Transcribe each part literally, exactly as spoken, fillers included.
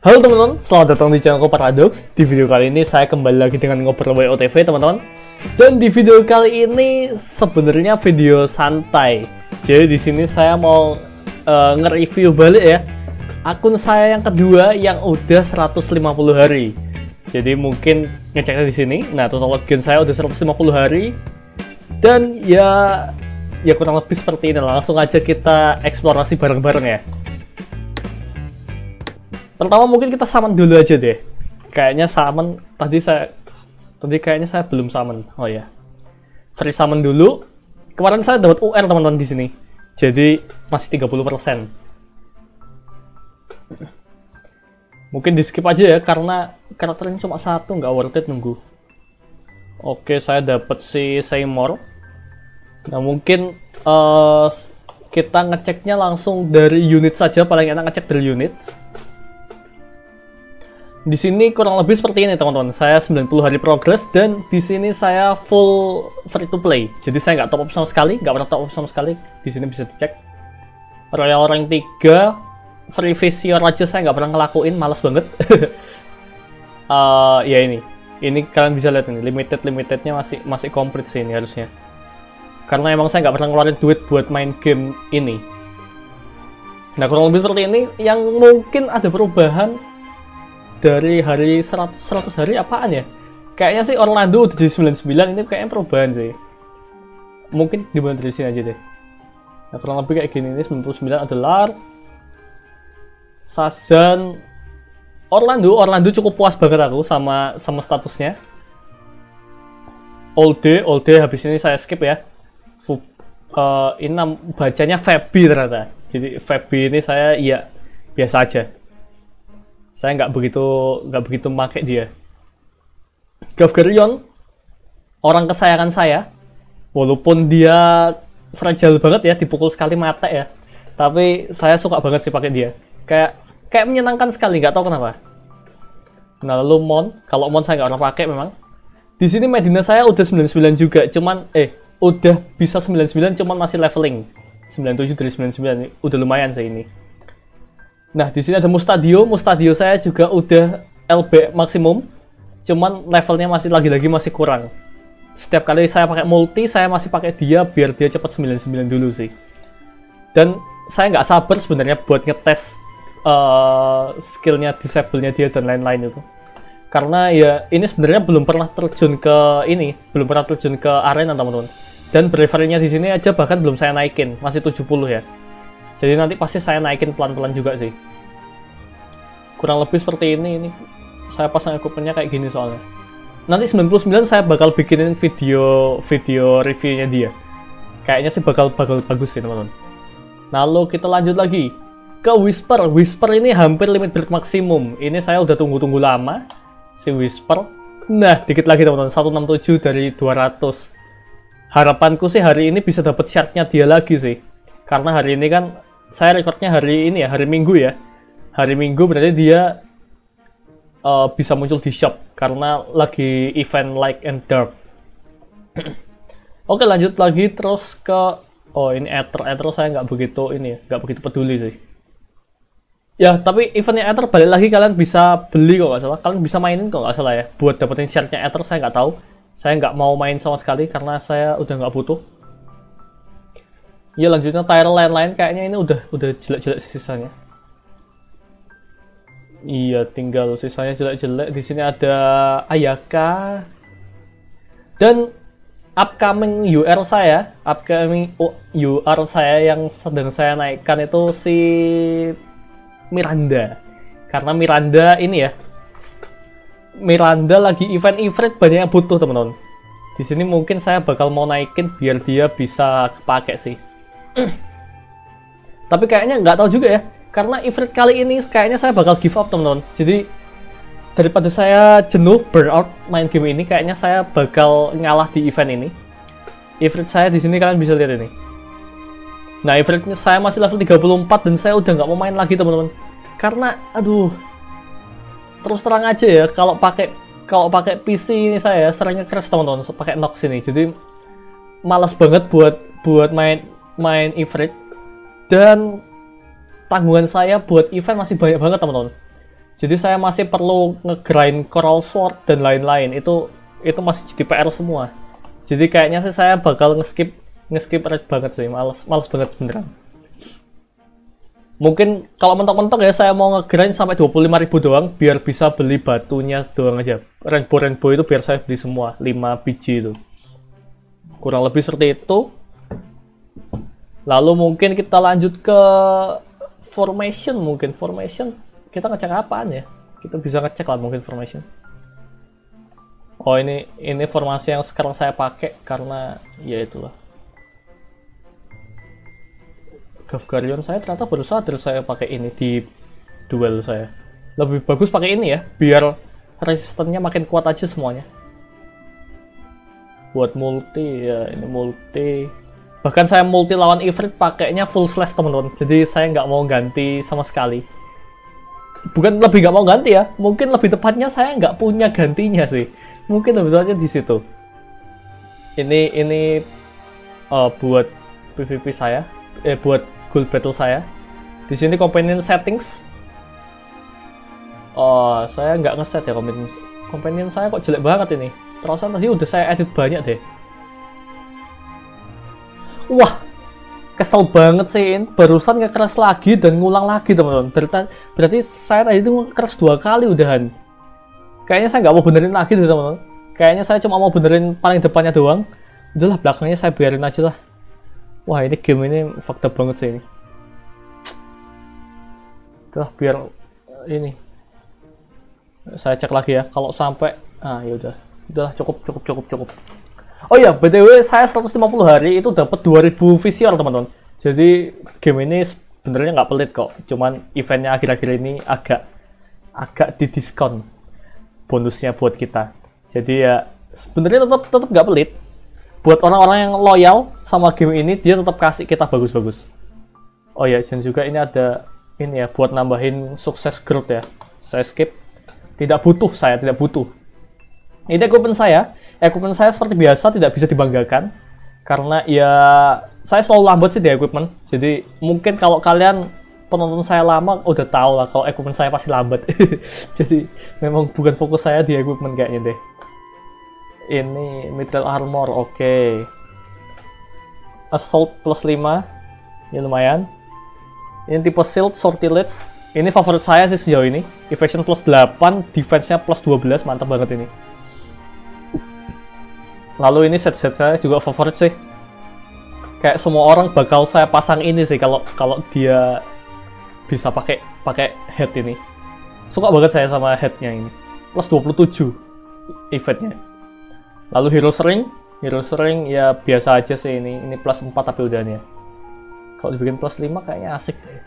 Halo teman-teman, selamat datang di channelku Paradox. Di video kali ini saya kembali lagi dengan ngobrol W O T V teman-teman. Dan di video kali ini sebenarnya video santai. Jadi di sini saya mau uh, nge-review balik ya akun saya yang kedua yang udah seratus lima puluh hari. Jadi mungkin ngeceknya di sini. Nah, total login saya udah seratus lima puluh hari. Dan ya ya kurang lebih seperti ini. Langsung aja kita eksplorasi bareng-bareng ya. Pertama mungkin kita summon dulu aja deh. Kayaknya summon tadi saya tadi kayaknya saya belum summon. Oh ya. Free summon dulu. Kemarin saya dapat U R teman-teman di sini. Jadi masih tiga puluh persen. Mungkin di skip aja ya karena karakternya cuma satu, nggak worth it nunggu. Oke, saya dapat si Seymour. Nah, mungkin uh, kita ngeceknya langsung dari unit saja, paling enak ngecek dari unit. Di sini kurang lebih seperti ini teman-teman. Saya sembilan puluh hari progress dan di sini saya full free to play. Jadi saya nggak top up sama sekali, nggak pernah top up sama sekali. Di sini bisa dicek. Royal rank tiga, free Vizier aja saya nggak pernah ngelakuin, malas banget. uh, ya ini, ini kalian bisa lihat ini limited limitednya masih masih komplit sih ini harusnya. Karena emang saya nggak pernah ngeluarin duit buat main game ini. Nah kurang lebih seperti ini. Yang mungkin ada perubahan dari hari seratus, seratus hari apaan ya? Kayaknya sih Orlando udah jadi sembilan puluh sembilan, ini kayaknya perubahan sih. Mungkin dimulai dari sini aja deh. Nah, kurang lebih kayak gini, ini sembilan puluh sembilan adalah Shazam Orlando. Orlando cukup puas banget aku sama sama statusnya. All day, all day habis ini saya skip ya. Fuh, uh, ini bacanya Feby ternyata. Jadi Feby ini saya ya biasa aja. Saya nggak begitu nggak begitu pakai dia. Gavgarion, orang kesayangan saya, walaupun dia fragile banget ya, dipukul sekali mati ya, tapi saya suka banget sih pakai dia. Kayak kayak menyenangkan sekali, nggak tahu kenapa. Nah lalu Mon, kalau Mon saya nggak pernah pakai memang. Di sini Medina saya udah sembilan puluh sembilan juga, cuman eh udah bisa sembilan puluh sembilan, cuman masih leveling sembilan puluh tujuh dari sembilan puluh sembilan, udah lumayan sih ini. Nah, di sini ada Mustadio. Mustadio saya juga udah L B maksimum, cuman levelnya masih lagi-lagi masih kurang. Setiap kali saya pakai multi, saya masih pakai dia biar dia cepat sembilan puluh sembilan dulu sih. Dan saya nggak sabar sebenarnya buat ngetes uh, skillnya, disable-nya dia dan lain-lain itu. Karena ya ini sebenarnya belum pernah terjun ke ini, belum pernah terjun ke arena teman-teman. Dan bravery-nya di sini aja bahkan belum saya naikin, masih tujuh puluh ya. Jadi nanti pasti saya naikin pelan-pelan juga sih. Kurang lebih seperti ini. Ini saya pasang equipment-nya kayak gini soalnya. Nanti sembilan puluh sembilan saya bakal bikinin video video reviewnya dia. Kayaknya sih bakal bakal bagus sih teman-teman. Lalu kita lanjut lagi ke Whisper. Whisper ini hampir limit break maksimum. Ini saya udah tunggu-tunggu lama si Whisper. Nah, dikit lagi teman-teman, seratus enam puluh tujuh dari dua ratus. Harapanku sih hari ini bisa dapat shard-nya dia lagi sih. Karena hari ini kan saya recordnya hari ini ya, hari Minggu ya. Hari Minggu berarti dia uh, bisa muncul di shop karena lagi event Light and Dark. Oke, lanjut lagi terus ke oh ini Ether. Ether saya nggak begitu ini ya, nggak begitu peduli sih. Ya, tapi eventnya Ether balik lagi kalian bisa beli kok nggak salah. Kalian bisa mainin kok nggak salah ya. Buat dapetin share-nya Ether saya nggak tahu. Saya nggak mau main sama sekali karena saya udah nggak butuh. Ya lanjutnya tier lain-lain kayaknya ini udah udah jelek-jelek sisanya. Iya tinggal sisanya jelek-jelek. Di sini ada Ayaka dan upcoming U R saya, upcoming U R saya yang sedang saya naikkan itu si Miranda. Karena Miranda ini ya, Miranda lagi event Ifrit banyak yang butuh teman-teman. Di sini mungkin saya bakal mau naikin biar dia bisa kepake sih. Tapi kayaknya nggak tahu juga ya, karena Ifrit kali ini kayaknya saya bakal give up teman-teman. Jadi daripada saya jenuh burnout main game ini, kayaknya saya bakal ngalah di event ini. Ifrit saya di sini kalian bisa lihat ini. Nah Ifritnya saya masih level tiga puluh empat dan saya udah nggak mau main lagi teman-teman. Karena aduh, terus terang aja ya, kalau pakai kalau pakai P C ini saya seringnya crash teman-teman, pakai Nox ini. Jadi malas banget buat buat main main Ifrit. Dan tanggungan saya buat event masih banyak banget teman-teman. Jadi saya masih perlu ngegrind Coral Sword dan lain-lain. Itu itu masih jadi P R semua. Jadi kayaknya sih saya bakal nge-skip nge-skip raid banget sih, males males banget beneran. Mungkin kalau mentok-mentok ya saya mau ngegrind sampai dua puluh lima ribu doang biar bisa beli batunya doang aja. Rainbow Rainbow itu biar saya beli semua lima biji itu. Kurang lebih seperti itu. Lalu mungkin kita lanjut ke formation mungkin. Formation kita ngecek apaan ya? Kita bisa ngecek lah mungkin formation. Oh ini ini formasi yang sekarang saya pakai karena ya itulah. Gavgarion saya ternyata baru sadar saya pakai ini di duel saya. Lebih bagus pakai ini ya, biar resistennya makin kuat aja semuanya. Buat multi ya, ini multi. Bahkan saya multi lawan Ifrit pakainya full slash teman-teman. Jadi saya nggak mau ganti sama sekali. Bukan lebih nggak mau ganti ya, mungkin lebih tepatnya saya nggak punya gantinya sih. Mungkin lebih tepatnya di situ. Ini ini uh, buat P V P saya, eh buat Gold Battle saya. Di sini companion settings. Oh, saya nggak ngeset ya companion. Companion saya kok jelek banget ini. Perasaan tadi udah saya edit banyak deh. Wah, kesel banget sih. Barusan nge-crash lagi dan ngulang lagi teman-teman. Berarti, berarti saya tadi itu nge-crash dua kali udahan. Kayaknya saya nggak mau benerin lagi deh teman-teman. Kayaknya saya cuma mau benerin paling depannya doang. Udahlah, belakangnya saya biarin aja lah. Wah, ini game ini fucked up banget sih ini. Udah biar ini. Saya cek lagi ya. Kalau sampai ah ya udah. Udahlah cukup cukup cukup cukup. Oh iya, B T W saya seratus lima puluh hari itu dapat dua ribu visior, teman-teman. Jadi game ini sebenarnya nggak pelit kok. Cuman eventnya akhir-akhir ini agak agak didiskon bonusnya buat kita. Jadi ya sebenarnya tetap tetap nggak pelit. Buat orang-orang yang loyal sama game ini, dia tetap kasih kita bagus-bagus. Oh ya, dan juga ini ada ini ya buat nambahin sukses growth ya. Saya skip. Tidak butuh, saya tidak butuh. Ini equipment saya. Equipment saya seperti biasa tidak bisa dibanggakan karena ya saya selalu lambat sih di equipment. Jadi mungkin kalau kalian penonton saya lama udah tahu lah kalau equipment saya pasti lambat. Jadi memang bukan fokus saya di equipment kayaknya deh. Ini mithril armor, oke. Okay. Assault plus lima, ini lumayan. Ini tipe shield, sortilege. Ini favorit saya sih sejauh ini. Evasion plus delapan, defense-nya plus dua belas, mantap banget ini. Lalu ini set-set saya juga favorit sih. Kayak semua orang bakal saya pasang ini sih kalau kalau dia bisa pakai pakai head ini. Suka banget saya sama headnya ini. Plus dua puluh tujuh eventnya. Lalu hero ring, hero ring ya biasa aja sih ini. Ini plus empat tapi udahnya. Kalau dibikin plus lima kayaknya asik deh.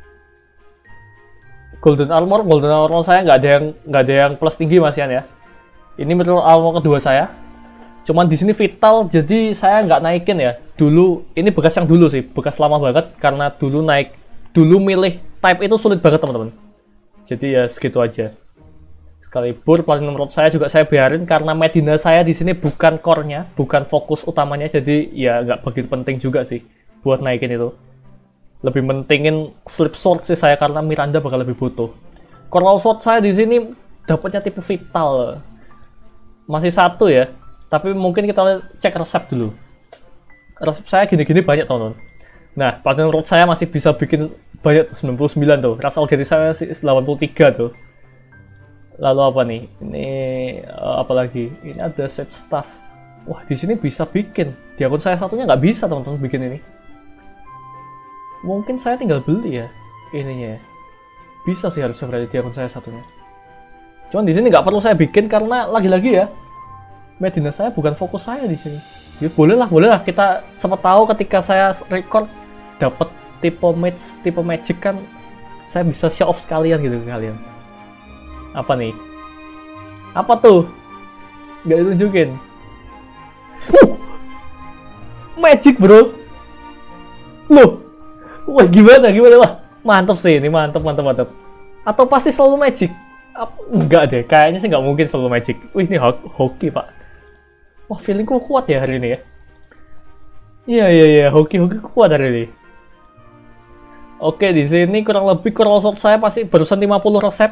Golden armor, golden armor saya nggak ada yang nggak ada yang plus tinggi masian ya. Ini mithril armor kedua saya. Cuman di sini vital, jadi saya nggak naikin ya. Dulu ini bekas yang dulu sih, bekas lama banget karena dulu naik, dulu milih type itu sulit banget teman-teman. Jadi ya segitu aja. Excalibur platinum rod saya juga saya biarin karena Medina saya di sini bukan core-nya, bukan fokus utamanya, jadi ya nggak begitu penting juga sih buat naikin itu. Lebih mentingin slip sword sih saya karena Miranda bakal lebih butuh. Coral sword saya di sini dapatnya tipe vital, masih satu ya, tapi mungkin kita cek resep dulu. Resep saya gini-gini banyak teman-teman. Nah, platinum rod saya masih bisa bikin banyak sembilan puluh sembilan tuh, rasa algeti saya masih delapan puluh tiga tuh. Lalu apa nih? Ini uh, apa lagi? Ini ada set staff. Wah, di sini bisa bikin. Di akun saya satunya nggak bisa teman-teman bikin ini. Mungkin saya tinggal beli ya ininya. Bisa sih harusnya berada di akun saya satunya. Cuman di sini nggak perlu saya bikin karena lagi-lagi ya Medina saya bukan fokus saya di sini. Ya, boleh lah, boleh lah. Kita sempat tahu ketika saya record dapat tipe match, tipe magic kan, saya bisa show off sekalian gitu ke kalian. Apa nih? Apa tuh? Nggak ditunjukin. Uh! Magic bro. Loh. Wah gimana gimana wah. Mantap sih ini, mantap mantap mantap. Atau pasti selalu magic? Enggak deh, kayaknya sih nggak mungkin selalu magic. Wih ini ho hoki pak. Wah feelingku kuat ya hari ini ya. Iya iya iya, hoki hoki kuat hari ini. Oke di sini kurang lebih coral sword saya pasti barusan lima puluh resep.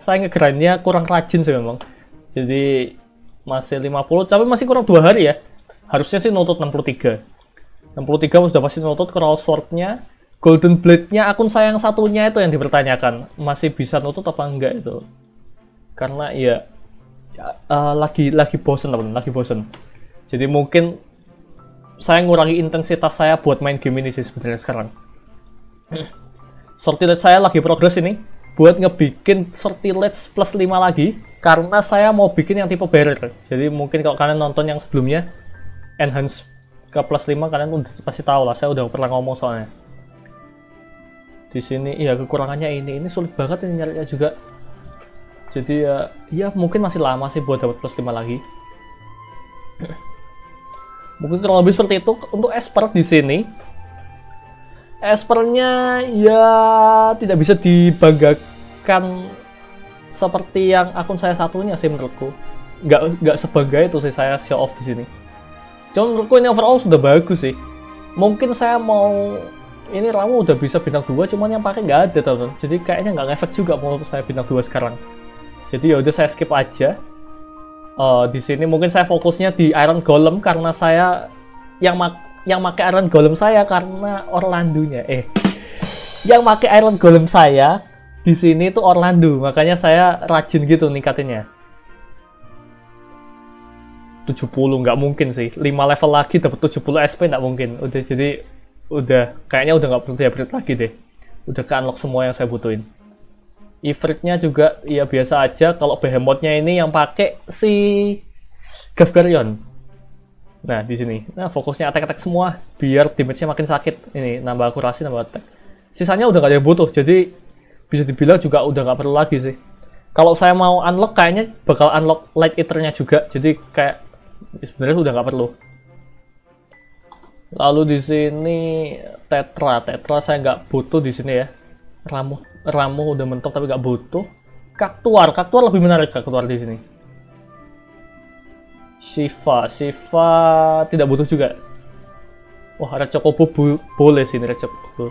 saya ngegrindnya kurang rajin sih memang. Jadi masih lima puluh, tapi masih kurang dua hari ya. Harusnya sih nutut enam puluh tiga. enam puluh tiga sudah pasti nutut. Crown Sword-nya, Golden Blade-nya akun saya yang satunya itu yang dipertanyakan. Masih bisa nutut apa enggak itu. Karena ya, ya uh, lagi lagi bosen teman, lagi bosen. Jadi mungkin saya ngurangi intensitas saya buat main game ini sih sebenarnya sekarang. Sortilege saya lagi progres ini buat ngebikin Sortilege plus lima lagi karena saya mau bikin yang tipe barrier. Jadi mungkin kalau kalian nonton yang sebelumnya enhance ke plus lima, kalian udah pasti tahu lah, saya udah pernah ngomong soalnya. Di sini ya kekurangannya ini ini sulit banget ini nyarinya juga. Jadi ya ya mungkin masih lama sih buat dapat plus lima lagi. Mungkin kurang lebih seperti itu untuk Esper di sini. Espernya ya tidak bisa dibanggakan seperti yang akun saya satunya sih menurutku. Nggak nggak sebangga itu sih saya show off di sini. Cuma menurutku ini overall sudah bagus sih. Mungkin saya mau ini Ramu udah bisa bintang dua, cuman yang pakai nggak ada teman-teman. Jadi kayaknya nggak ngefek juga mau saya bintang dua sekarang. Jadi ya udah saya skip aja. Uh, di sini mungkin saya fokusnya di Iron Golem karena saya yang mak yang pakai Iron Golem saya karena Orlandonya eh yang pakai Iron Golem saya di sini tuh Orlando, makanya saya rajin gitu ningkatinnya. tujuh puluh nggak mungkin sih, lima level lagi dapat tujuh puluh S P nggak mungkin. Udah jadi udah kayaknya udah nggak perlu di-upgrade lagi deh, udah ke-unlock semua yang saya butuhin. Ifritnya juga ya biasa aja. Kalau Behemothnya ini yang pakai si Gavgarion. Nah di sini, nah fokusnya attack-attack semua biar damage-nya makin sakit. Ini nambah akurasi, nambah attack. Sisanya udah gak ada yang butuh, jadi bisa dibilang juga udah nggak perlu lagi sih. Kalau saya mau unlock kayaknya bakal unlock Light Eater-nya juga, jadi kayak sebenarnya udah nggak perlu. Lalu di sini Tetra, Tetra saya nggak butuh di sini ya. Ramu, Ramu udah mentok tapi nggak butuh. Kaktuar, Kaktuar lebih menarik Kaktuar di sini. Shiva, Shiva tidak butuh juga. Wah, Red Chocobo boleh sih ini Red Chocobo.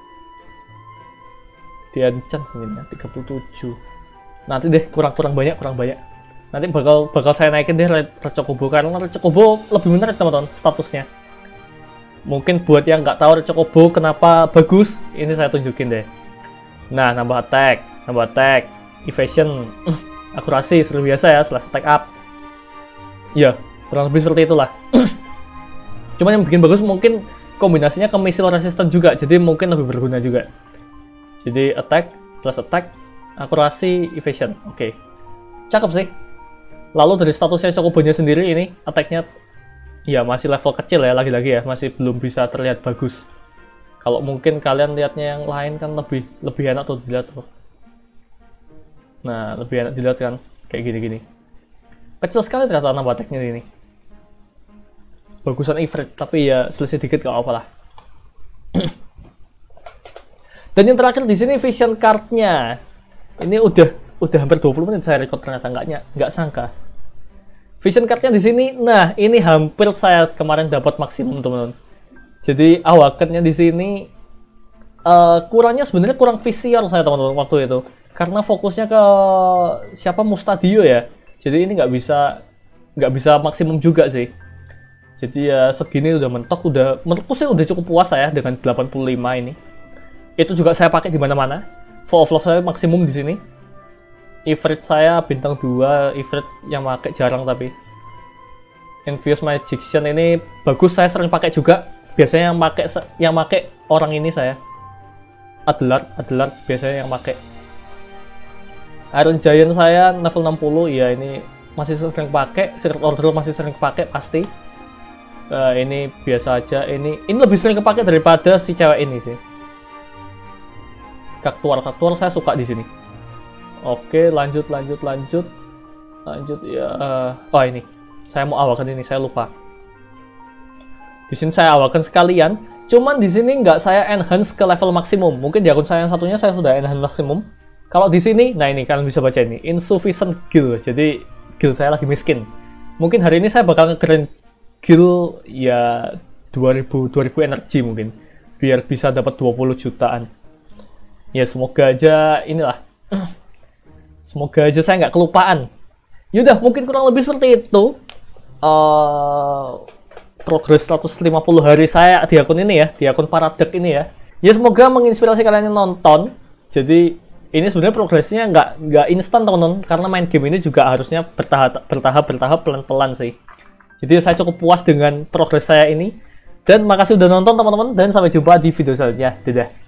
Diancam mungkin ya, tiga puluh tujuh. Nanti deh, kurang-kurang banyak, kurang banyak. Nanti bakal bakal saya naikin deh Red, Red Chocobo karena Red Chocobo lebih menarik teman-teman statusnya. Mungkin buat yang nggak tahu Red Chocobo kenapa bagus, ini saya tunjukin deh. Nah, nambah attack, nambah attack, evasion, akurasi seperti biasa ya, slash attack up. Ya, kurang lebih seperti itulah. Cuman yang bikin bagus mungkin kombinasinya ke missile resistant juga, jadi mungkin lebih berguna juga. Jadi attack, slash attack, akurasi, evasion. Oke, okay. Cakep sih. Lalu dari statusnya Chocobo-nya sendiri ini, attack-nya ya masih level kecil ya, lagi-lagi ya, masih belum bisa terlihat bagus. Kalau mungkin kalian lihatnya yang lain kan lebih lebih enak tuh dilihat tuh. Nah, lebih enak dilihat kan, kayak gini-gini. Kecil sekali ternyata nambah attack-nya ini. Bagusan Ifrit, tapi ya selisih dikit gak apa-apa lah. Dan yang terakhir di sini vision card-nya. Ini udah udah hampir dua puluh menit saya record ternyata nggak nggak sangka. Vision card-nya di sini, nah ini hampir saya kemarin dapat maksimum teman-teman. Jadi awakennya di sini uh, kurangnya sebenarnya kurang visior saya teman-teman waktu itu, karena fokusnya ke siapa Mustadio ya. Jadi ini nggak bisa nggak bisa maksimum juga sih. Jadi ya segini udah mentok, udah menurutku sih udah cukup puas saya dengan delapan puluh lima ini. Itu juga saya pakai di mana-mana. Fall of Love saya maksimum di sini. Ifrit saya bintang dua, Ifrit yang pakai jarang tapi. Envious Magician ini bagus, saya sering pakai juga. Biasanya yang pakai yang pakai orang ini saya. Adelard, Adelard biasanya yang pakai. Iron Giant saya level enam puluh, ya ini masih sering pakai. Secret Order masih sering pakai pasti. Uh, ini biasa aja. Ini ini lebih sering kepake daripada si cewek ini sih. Kaktuar, Kaktuar saya suka di sini. Oke, lanjut, lanjut, lanjut, lanjut ya. Uh, oh ini, saya mau awalkan ini, saya lupa. Di sini saya awalkan sekalian. Cuman di sini nggak saya enhance ke level maksimum. Mungkin di akun saya yang satunya saya sudah enhance maksimum. Kalau di sini, nah ini kalian bisa baca ini, insufficient gil. Jadi gil saya lagi miskin. Mungkin hari ini saya bakal nge-grind gil ya dua ribu energi mungkin, biar bisa dapat dua puluh jutaan. Ya semoga aja inilah. Semoga aja saya nggak kelupaan. Yaudah, mungkin kurang lebih seperti itu. Uh, progres seratus lima puluh hari saya di akun ini ya, di akun Paradek ini ya. Ya semoga menginspirasi kalian yang nonton. Jadi ini sebenarnya progresnya nggak nggak instan teman-teman, karena main game ini juga harusnya bertahap bertahap bertahap pelan-pelan sih. Jadi saya cukup puas dengan progres saya ini. Dan makasih udah nonton teman-teman, dan sampai jumpa di video selanjutnya. Dadah.